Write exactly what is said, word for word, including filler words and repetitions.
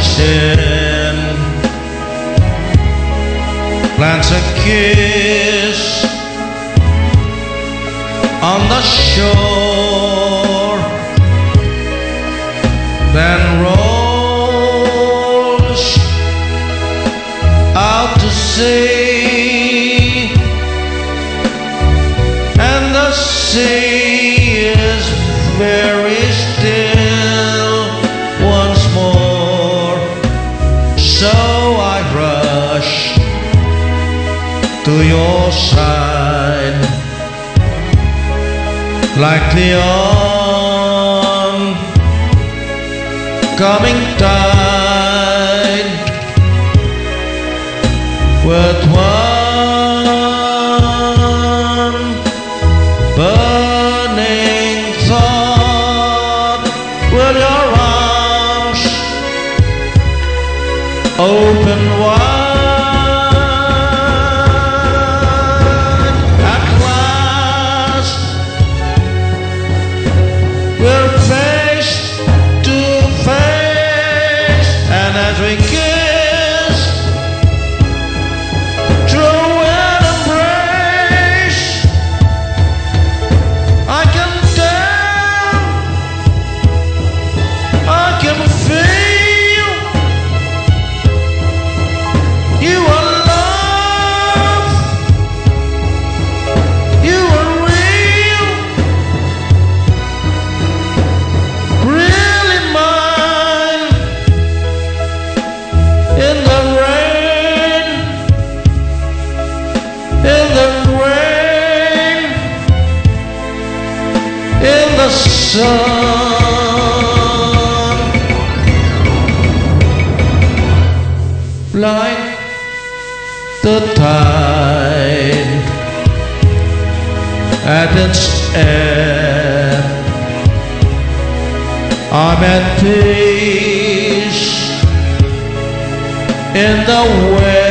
sin, plants a kiss on the shore, then rolls out to sea, and the sea is very still once more. So I rush to your side like the oncoming tide, with one burning thought: will your arms open wide? At last we're face to face, and as we kiss through an embrace, I can tell, I can feel you are love, you are real, really mine. In the rain, in the rain, in the sun, like the tide at its end. I'm at peace in the way